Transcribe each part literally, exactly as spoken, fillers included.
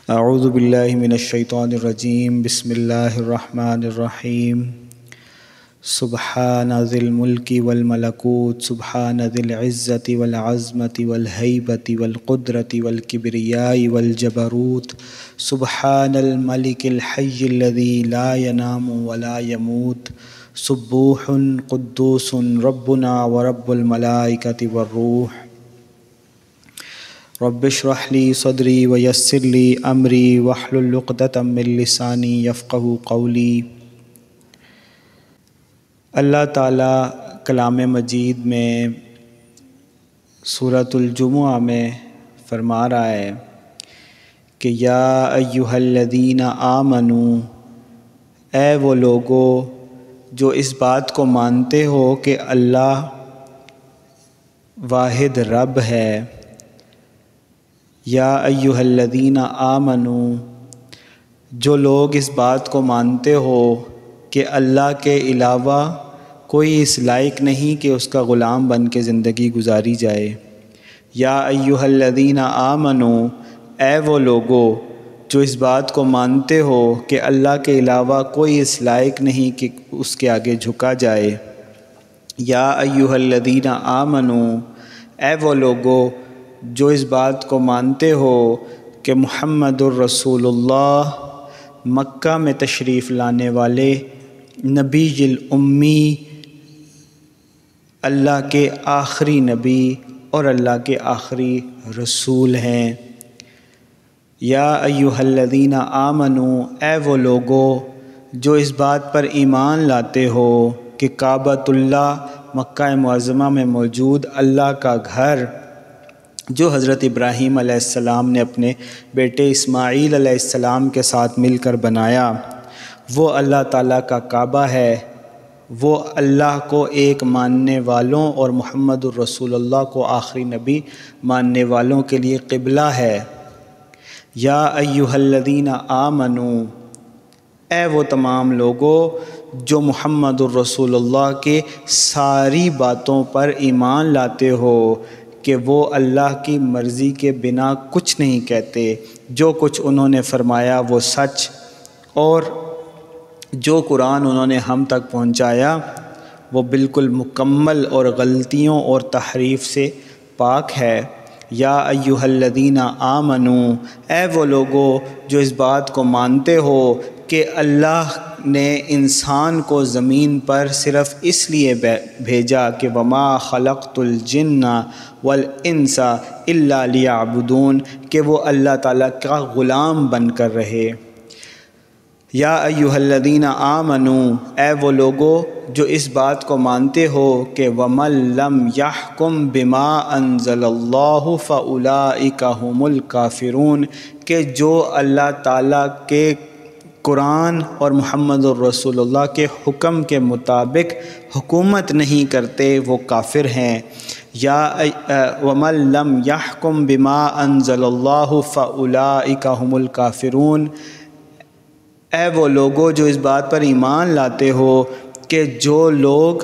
اعوذ باللہ من الشیطان الرجیم بسم اللہ الرحمن الرحیم سبحان ذی الملک والملکوت سبحان ذی العزت والعظمت والہیبت والقدرت والکبریاء والجبروت سبحان الملک الحی الذی لا ینام ولا یموت سبوح قدوس ربنا ورب الملائکۃ والروح رب اشرح لی صدری ویسر لی امری واحلل عقدۃ من لسانی یفقہوا قولی۔ اللہ تعالیٰ کلام مجید میں سورۃ الجمعہ میں فرما رہا ہے کہ یا ایہا الذین آمنوا، اے وہ لوگو جو اس بات کو مانتے ہو کہ اللہ واحد رب ہے۔ یا ایہا الذین آمنوا، جو لوگ اس بات کو مانتے ہو کہ اللہ کے علاوہ کوئی اس لائق نہیں کہ اس کا غلام بن کے زندگی گزاری جائے۔ یا ایہا الذین آمنوا، اے وہ لوگو جو اس بات کو مانتے ہو کہ اللہ کے علاوہ کوئی اس لائق نہیں کہ اس کے آگے جھکا جائے۔ یا ایہا الذین آمنوا، اے وہ لوگو جو اس بات کو مانتے ہو کہ محمد الرسول اللہ مکہ میں تشریف لانے والے نبی الامی، اللہ کے آخری نبی اور اللہ کے آخری رسول ہیں۔ یا ایہا الذین آمنوا، اے وہ لوگو جو اس بات پر ایمان لاتے ہو کہ کعبۃ اللہ مکہ معظمہ میں موجود اللہ کا گھر جو حضرت ابراہیم علیہ السلام نے اپنے بیٹے اسماعیل علیہ السلام کے ساتھ مل کر بنایا، وہ اللہ تعالیٰ کا کعبہ ہے، وہ اللہ کو ایک ماننے والوں اور محمد الرسول اللہ کو آخری نبی ماننے والوں کے لیے قبلہ ہے۔ یا ایہا الذین آمنوا، اے وہ تمام لوگو جو محمد الرسول اللہ کے ساری باتوں پر ایمان لاتے ہو کہ وہ اللہ کی مرضی کے بنا کچھ نہیں کہتے، جو کچھ انہوں نے فرمایا وہ سچ، اور جو قرآن انہوں نے ہم تک پہنچایا وہ بالکل مکمل اور غلطیوں اور تحریف سے پاک ہے۔ یا ایہا الذین آمنوا، اے وہ لوگو جو اس بات کو مانتے ہو کہ اللہ نے انسان کو زمین پر صرف اس لیے بھیجا کہ وما خلقت الجن والانس الا لیعبدون، کہ وہ اللہ تعالیٰ کا غلام بن کر رہے۔ یا ایہا الذین آمنوا، اے وہ لوگو جو اس بات کو مانتے ہو کہ ومن لم یحکم بما انزل اللہ فاولئک ھم الکافرون، کہ جو اللہ تعالیٰ کے قرآن اور محمد الرسول اللہ کے حکم کے مطابق حکومت نہیں کرتے وہ کافر ہیں۔ یا ومن لم یحکم بما انزل اللہ فاولئک ھم الکافرون، اے وہ لوگو جو اس بات پر ایمان لاتے ہو کہ جو لوگ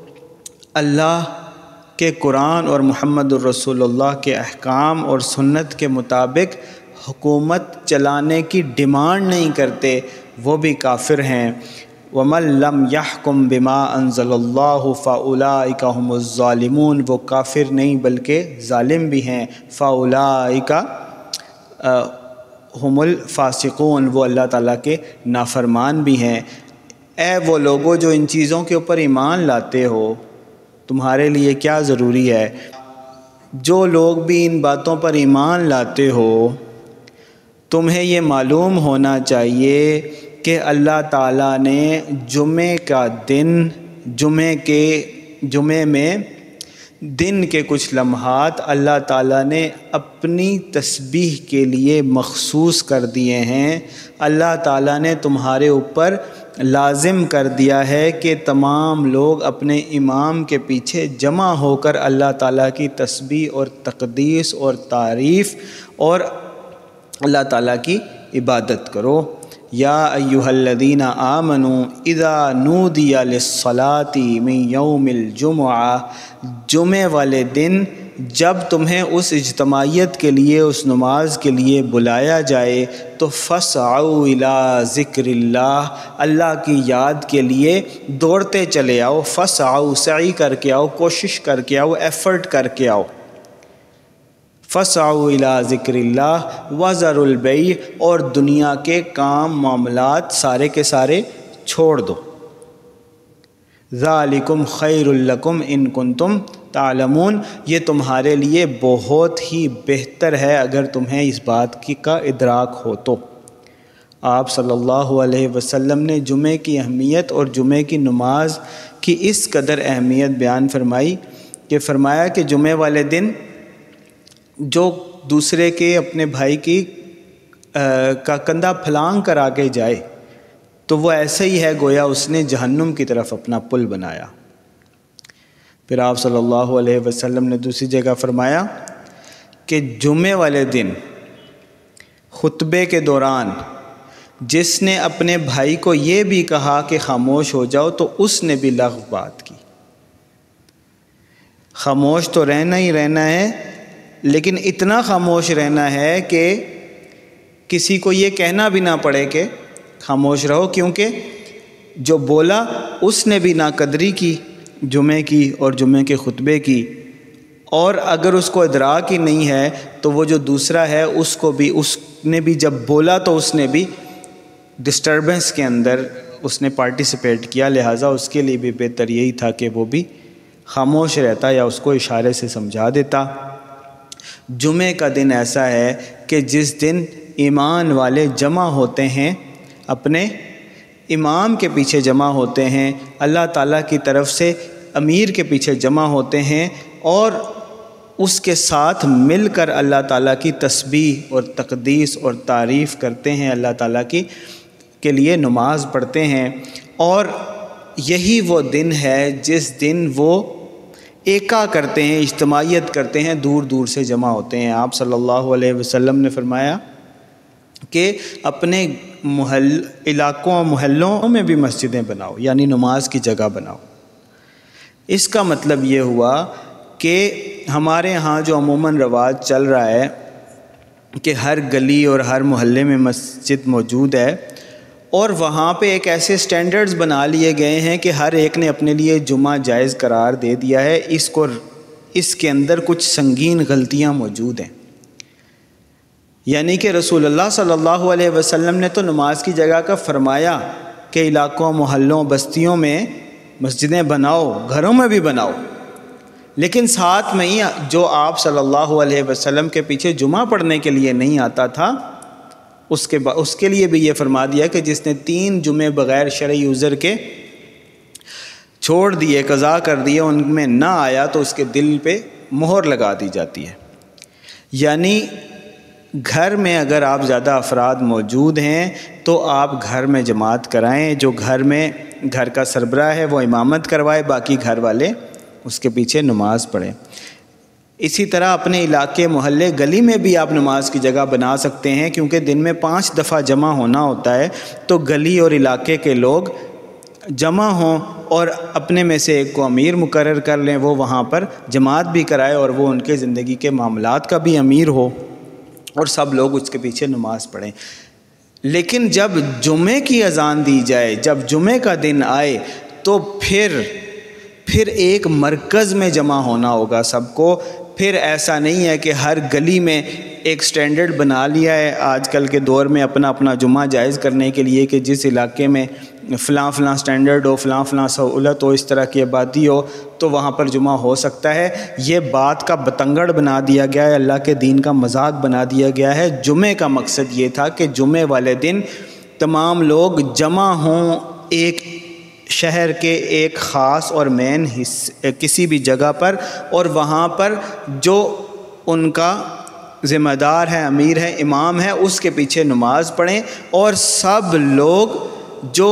اللہ کے قرآن اور محمد الرسول اللہ کے احکام اور سنت کے مطابق حکومت چلانے کی ڈیمانڈ نہیں کرتے وہ بھی کافر ہیں۔ وَمَن لَّمْ يَحْكُم بِمَا أَنزَلَ اللَّهُ فَأُولَٰئِكَ هُمُ الظَّالِمُونَ، وہ کافر نہیں بلکہ ظالم بھی ہیں۔ فَأُولَٰئِكَ ہم الفاسقون، وہ اللہ تعالیٰ کے نافرمان بھی ہیں۔ اے وہ لوگو جو ان چیزوں کے اوپر ایمان لاتے ہو، تمہارے لیے کیا ضروری ہے؟ جو لوگ بھی ان باتوں پر ایمان لاتے ہو، تمہیں یہ معلوم ہونا چاہیے کہ اللہ تعالیٰ نے جمعے کا دن، جمعے کے جمعے میں دن کے کچھ لمحات اللہ تعالیٰ نے اپنی تسبیح کے لیے مخصوص کر دیے ہیں۔ اللہ تعالیٰ نے تمہارے اوپر لازم کر دیا ہے کہ تمام لوگ اپنے امام کے پیچھے جمع ہو کر اللہ تعالیٰ کی تسبیح اور تقدیس اور تعریف اور اللہ تعالیٰ کی عبادت کرو۔ یا ایہا الذین آمنوا اذا نودی للصلاۃ من یوم الجمعہ، جمعے والے دن جب تمہیں اس اجتماعیت کے لیے، اس نماز کے لیے بلایا جائے تو فسعوا الی ذکر اللہ، اللہ کی یاد کے لیے دوڑتے چلے آؤ، فسعوا سعی کر کے آؤ، کوشش کر کے آؤ، ایفرٹ کر کے آؤ، فسعوا الی ذکر اللہ وذروا البیع، اور دنیا کے کام معاملات سارے کے سارے چھوڑ دو، ذالکم خیر لکم ان کنتم تعلمون، یہ تمہارے لیے بہت ہی بہتر ہے اگر تمہیں اس بات کی کا ادراک ہو تو۔ آپ صلی اللہ علیہ وسلم نے جمعے کی اہمیت اور جمعے کی نماز کی اس قدر اہمیت بیان فرمائی کہ فرمایا کہ جمعے والے دن جو دوسرے کے، اپنے بھائی کی کا کندھا پھلانگ کر آگے جائے تو وہ ایسے ہی ہے گویا اس نے جہنم کی طرف اپنا پل بنایا۔ پھر آپ صلی اللہ علیہ وسلم نے دوسری جگہ فرمایا کہ جمعے والے دن خطبے کے دوران جس نے اپنے بھائی کو یہ بھی کہا کہ خاموش ہو جاؤ تو اس نے بھی لغو بات کی۔ خاموش تو رہنا ہی رہنا ہے، لیکن اتنا خاموش رہنا ہے کہ کسی کو یہ کہنا بھی نہ پڑے کہ خاموش رہو، کیونکہ جو بولا اس نے بھی ناقدری کی جمعے کی اور جمعے کے خطبے کی، اور اگر اس کو ادراک ہی نہیں ہے تو وہ جو دوسرا ہے اس کو بھی، اس نے بھی جب بولا تو اس نے بھی ڈسٹربنس کے اندر اس نے پارٹیسپیٹ کیا، لہٰذا اس کے لیے بھی بہتر یہی تھا کہ وہ بھی خاموش رہتا یا اس کو اشارے سے سمجھا دیتا۔ جمعے کا دن ایسا ہے کہ جس دن ایمان والے جمع ہوتے ہیں، اپنے امام کے پیچھے جمع ہوتے ہیں، اللہ تعالیٰ کی طرف سے امیر کے پیچھے جمع ہوتے ہیں، اور اس کے ساتھ مل کر اللہ تعالیٰ کی تسبیح اور تقدیس اور تعریف کرتے ہیں، اللہ تعالیٰ کی کے لیے نماز پڑھتے ہیں۔ اور یہی وہ دن ہے جس دن وہ ایکا کرتے ہیں، اجتماعیت کرتے ہیں، دور دور سے جمع ہوتے ہیں۔ آپ صلی اللہ علیہ وسلم نے فرمایا کہ اپنے محل علاقوں اور محلوں میں بھی مسجدیں بناؤ، یعنی نماز کی جگہ بناؤ۔ اس کا مطلب یہ ہوا کہ ہمارے ہاں جو عموماً رواج چل رہا ہے کہ ہر گلی اور ہر محلے میں مسجد موجود ہے، اور وہاں پہ ایک ایسے سٹینڈرڈز بنا لیے گئے ہیں کہ ہر ایک نے اپنے لیے جمعہ جائز قرار دے دیا ہے۔ اس کو اس کے اندر کچھ سنگین غلطیاں موجود ہیں، یعنی کہ رسول اللہ صلی اللہ علیہ وسلم نے تو نماز کی جگہ کا فرمایا کہ علاقوں، محلوں، بستیوں میں مسجدیں بناؤ، گھروں میں بھی بناؤ، لیکن ساتھ میں ہی جو آپ صلی اللہ علیہ وسلم کے پیچھے جمعہ پڑھنے کے لیے نہیں آتا تھا، اس کے اس کے لیے بھی یہ فرما دیا کہ جس نے تین جمعے بغیر شرعی عذر کے چھوڑ دیے، قضا کر دیے، ان میں نہ آیا تو اس کے دل پہ مہر لگا دی جاتی ہے۔ یعنی گھر میں اگر آپ زیادہ افراد موجود ہیں تو آپ گھر میں جماعت کرائیں، جو گھر میں گھر کا سربراہ ہے وہ امامت کروائے، باقی گھر والے اس کے پیچھے نماز پڑھیں۔ اسی طرح اپنے علاقے، محلے، گلی میں بھی آپ نماز کی جگہ بنا سکتے ہیں، کیونکہ دن میں پانچ دفعہ جمع ہونا ہوتا ہے، تو گلی اور علاقے کے لوگ جمع ہوں اور اپنے میں سے ایک کو امیر مقرر کر لیں، وہ وہاں پر جماعت بھی کرائے اور وہ ان کے زندگی کے معاملات کا بھی امیر ہو، اور سب لوگ اس کے پیچھے نماز پڑھیں۔ لیکن جب جمعے کی اذان دی جائے، جب جمعے کا دن آئے تو پھر پھر ایک مرکز میں جمع ہونا ہوگا سب کو۔ پھر ایسا نہیں ہے کہ ہر گلی میں ایک سٹینڈرڈ بنا لیا ہے آج کل کے دور میں اپنا اپنا جمعہ جائز کرنے کے لیے کہ جس علاقے میں فلاں فلاں سٹینڈرڈ ہو، فلاں فلاں سہولت ہو، اس طرح کی آبادی ہو تو وہاں پر جمعہ ہو سکتا ہے۔ یہ بات کا بتنگڑ بنا دیا گیا ہے، اللہ کے دین کا مذاق بنا دیا گیا ہے۔ جمعے کا مقصد یہ تھا کہ جمعے والے دن تمام لوگ جمع ہوں ایک شہر کے ایک خاص اور مین حصے کسی بھی جگہ پر، اور وہاں پر جو ان کا ذمہ دار ہے، امیر ہے، امام ہے، اس کے پیچھے نماز پڑھیں، اور سب لوگ جو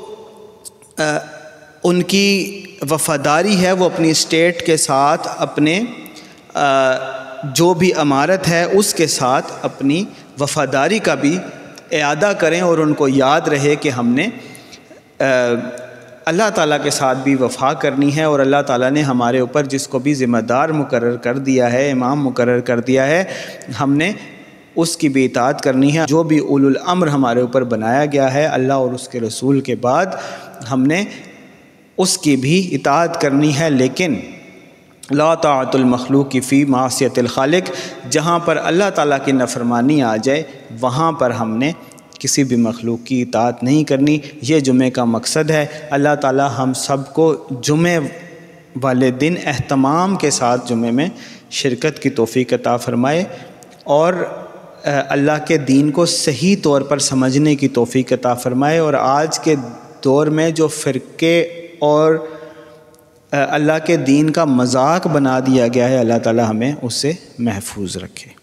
ان کی وفاداری ہے وہ اپنی اسٹیٹ کے ساتھ، اپنے جو بھی امارت ہے اس کے ساتھ اپنی وفاداری کا بھی اعادہ کریں، اور ان کو یاد رہے کہ ہم نے اللہ تعالیٰ کے ساتھ بھی وفا کرنی ہے، اور اللہ تعالیٰ نے ہمارے اوپر جس کو بھی ذمہ دار مقرر کر دیا ہے، امام مقرر کر دیا ہے، ہم نے اس کی بھی اطاعت کرنی ہے۔ جو بھی اولو الامر ہمارے اوپر بنایا گیا ہے اللہ اور اس کے رسول کے بعد، ہم نے اس کی بھی اطاعت کرنی ہے، لیکن لا طاعت المخلوق فی معصیت الخالق، جہاں پر اللہ تعالیٰ کی نافرمانی آ جائے وہاں پر ہم نے کسی بھی مخلوق کی اطاعت نہیں کرنی۔ یہ جمعے کا مقصد ہے۔ اللہ تعالیٰ ہم سب کو جمعے والے دن اہتمام کے ساتھ جمعے میں شرکت کی توفیق عطا فرمائے، اور اللہ کے دین کو صحیح طور پر سمجھنے کی توفیق عطا فرمائے، اور آج کے دور میں جو فرقے اور اللہ کے دین کا مذاق بنا دیا گیا ہے، اللہ تعالیٰ ہمیں اس سے محفوظ رکھے۔